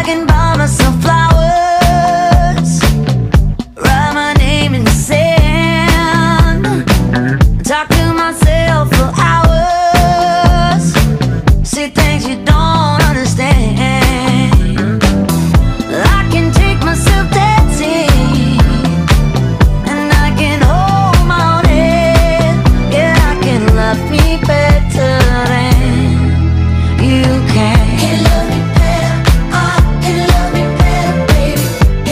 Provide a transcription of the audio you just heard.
can buy myself flowers, write my name in the sand, talk to myself for hours, say things you don't understand. I can take myself dancing, and I can hold my own head. Yeah, I can love me